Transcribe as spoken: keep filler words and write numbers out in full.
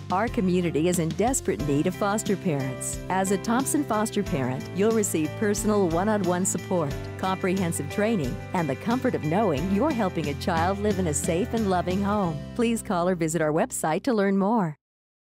Our community is in desperate need of foster parents. As a Thompson foster parent, you'll receive personal one-on-one support, comprehensive training, and the comfort of knowing you're helping a child live in a safe and loving home. Please call or visit our website to learn more.